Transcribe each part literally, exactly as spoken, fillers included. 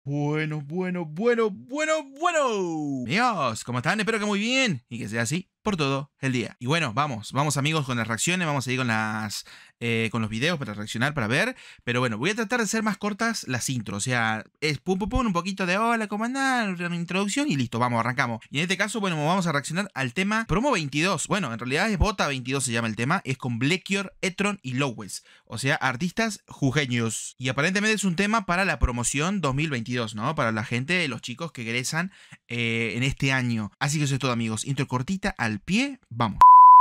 Bueno, bueno, bueno, bueno, bueno. Amigos, ¿cómo están? Espero que muy bien y que sea así por todo el día. Y bueno, vamos, vamos amigos con las reacciones, vamos a ir con las eh, con los videos para reaccionar, para ver. Pero bueno, voy a tratar de hacer más cortas las intros, o sea, es pum pum pum, un poquito de hola, ¿cómo andán? Una introducción y listo, vamos, arrancamos. Y en este caso, bueno, vamos a reaccionar al tema Promo veintidós. Bueno, en realidad es Bota veintidós se llama el tema, es con Blekior, Etron y Lowes, o sea, artistas jujeños. Y aparentemente es un tema para la promoción dos mil veintidós, ¿no? Para la gente, los chicos que egresan eh, en este año. Así que eso es todo, amigos. Intro cortita al pie, vamos.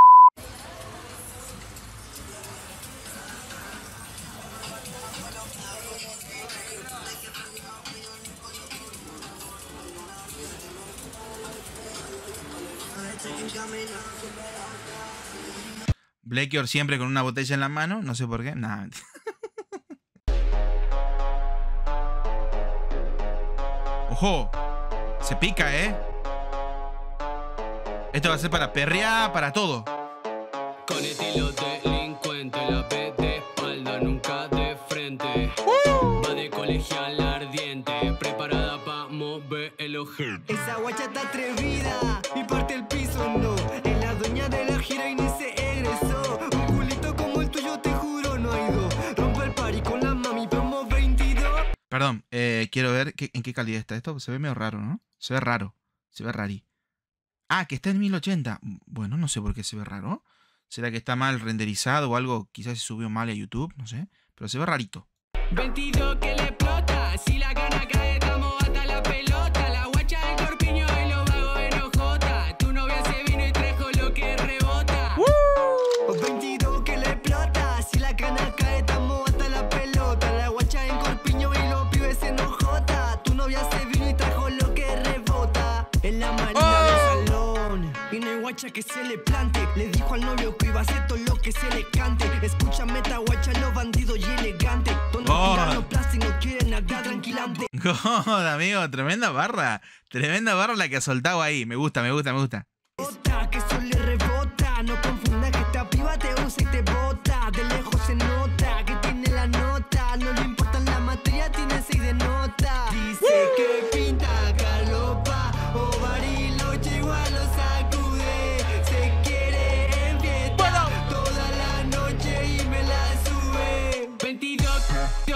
Blekior siempre con una botella en la mano, no sé por qué, nada. ¡Ojo! Se pica, ¿eh? Esto va a ser para perrear, para todo. Con estilo delincuente, la ve de espalda, nunca de frente. Uh. Va de colegial ardiente, preparada pa' mover el ojete. Esa guacha está atrevida y parte el piso, no. Es la dueña de la gira y ni se egresó. Un culito como el tuyo, te juro, no hay dos. Rompe el party con la mami, promo veintidós. Perdón, eh, quiero ver qué, en qué calidad está esto. Se ve medio raro, ¿no? Se ve raro. Se ve rari. Ah, que está en mil ochenta. Bueno, no sé por qué se ve raro. ¿Será que está mal renderizado o algo? Quizás se subió mal a YouTube, no sé. Pero se ve rarito. veintidós que le explota, si la gana cae, estamos hasta la pelota. La guacha en corpiño y los vagos en ojota. Tu novia se vino y trajo lo que rebota. Uh. veintidós que le explota, si la cana cae, estamos hasta la pelota. La guacha en corpiño y los pibes en ojota. Tu novia se vino y trajo lo que rebota. En la marina oh. del salón, y no hay guacha que se le plante. Le dijo al novio que iba a hacer todo lo que se le cante. Escúchame esta guacha, los bandidos y elegante. God. Los plásticos no quieren acá tranquilamente. God, amigo, tremenda barra. Tremenda barra la que ha soltado ahí. Me gusta, me gusta, me gusta. Que eso le rebota. No confundas que esta piba te usa y te bota. De lejos se nota que tiene la nota. No le importa la materia, tiene seis de nota. Dice uh. que pinta, galopa. O Bariloche igual lo sacude. Se quiere en fiesta bueno. toda la noche y me la sube. veintidós,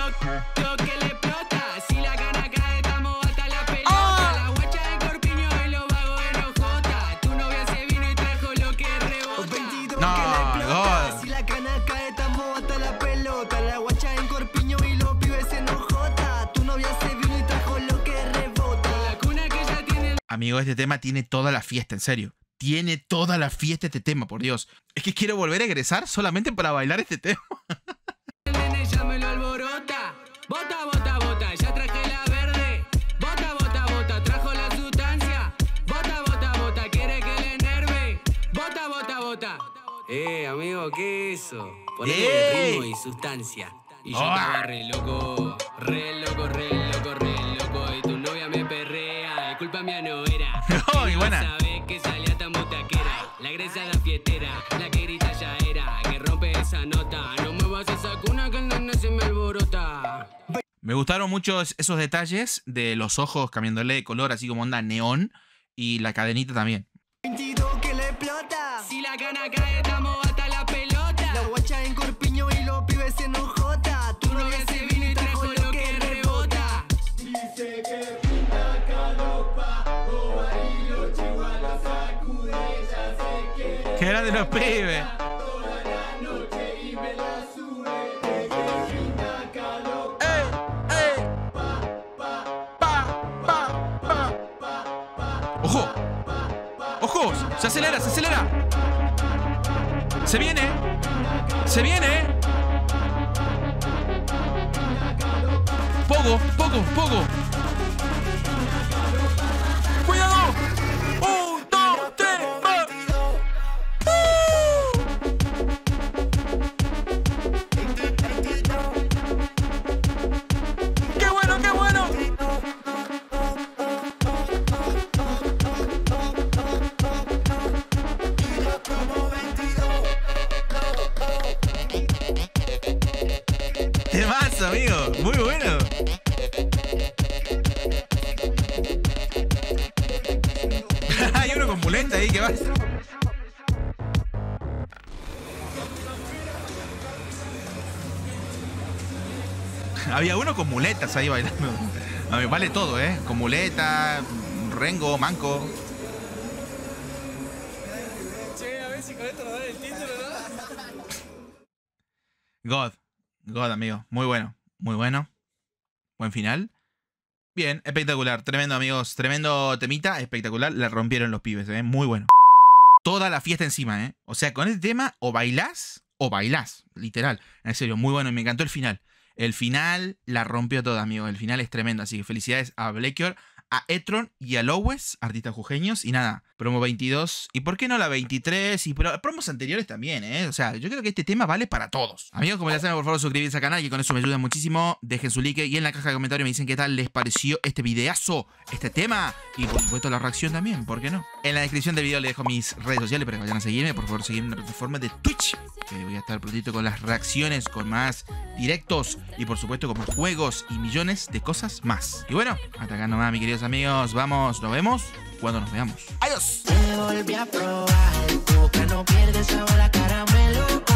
toc, que le explota. Si la gana cae, estamos hasta la pelota. Oh. La guacha en corpiño y los vagos en ojota. Tu novia se vino y trajo lo que rebota. veintidós no, que le explota. God. Si la cana cae, estamos hasta la pelota. La guacha en corpiño y los pibes en ojota. Tu novia se vino y trajo lo que rebota. La cuna que ya tiene. Amigo, este tema tiene toda la fiesta, en serio. Tiene toda la fiesta este tema, por Dios. Es que quiero volver a egresar solamente para bailar este tema. El nene ya me lo alborota. Bota, bota, bota, ya traje la verde. Bota, bota, bota, trajo la sustancia. Bota, bota, bota, quiere que le enerve. Bota, bota, bota. Eh, amigo, ¿qué es eso? Ponele ritmo y sustancia. Y yo estaba re loco, re loco, re loco, re loco. Y tu novia me perrea, es culpa mía no era. No, y buena. Sabes que salía tan butaquera. La gresa la fiestera, la que grita ya era. Que rompe esa nota, no muevas esa cuna que el nene se me alborota. Me gustaron mucho esos detalles de los ojos cambiándole de color, así como onda neón. Y la cadenita también. veintidós que le explota. Si la gana cae, estamos hasta la pelota. La guacha en corpiño y los pibes en ojota. Tu novia se vino y trajo lo que rebota. Dice que pinta calopa. O Bariloche igual lo sacude. Ya se quiere. ¡Qué grande los pibes! Toda la noche y me la sube. Que pinta calopa. ¡Ey! ¡Ey! Pa, pa, ¡Pa! ¡Pa! ¡Pa! pa, pa. ¡Ojo! ¡Ojo! ¡Se acelera! ¡Se acelera! ¡Se viene! ¡Se viene! ¡Pogo! ¡Pogo! ¡Pogo! ¡Cuidado! ¡Un, dos, tres! ¡Va! ¡Uh! ¡Qué bueno, qué bueno! ¡Temazo, amigo! ¡Muy bueno! bailando ahí, que va. Había uno con muletas ahí bailando. A mí vale todo, ¿eh? Con muleta, rengo, manco. Che, a ver si con esto nos dan el título, ¿no? God. God, amigo. Muy bueno. Muy bueno. Buen final. Bien, espectacular. Tremendo, amigos. Tremendo temita. Espectacular. La rompieron los pibes, ¿eh? Muy bueno. Toda la fiesta encima, ¿eh? O sea, con este tema o bailás o bailás. Literal. En serio, muy bueno. Y me encantó el final. El final la rompió toda, amigos. El final es tremendo. Así que felicidades a Blackyor, a Etron y a Lowes, artistas jujeños. Y nada, promo veintidós. ¿Y por qué no la veintitrés? Y pro promos anteriores también, ¿eh? O sea, yo creo que este tema vale para todos. Amigos, como ya saben, por favor, suscribirse al canal, que con eso me ayudan muchísimo. Dejen su like y en la caja de comentarios me dicen qué tal les pareció este videazo, este tema. Y por supuesto la reacción también, ¿por qué no? En la descripción del video les dejo mis redes sociales para que vayan a seguirme. Por favor, seguirme en la plataforma de Twitch, que voy a estar prontito con las reacciones, con más directos y por supuesto con más juegos y millones de cosas más. Y bueno, hasta acá nomás, mis queridos amigos. Vamos, nos vemos cuando nos veamos. ¡Adiós! Te volví a probar, tu boca no pierde sabor a caramelo.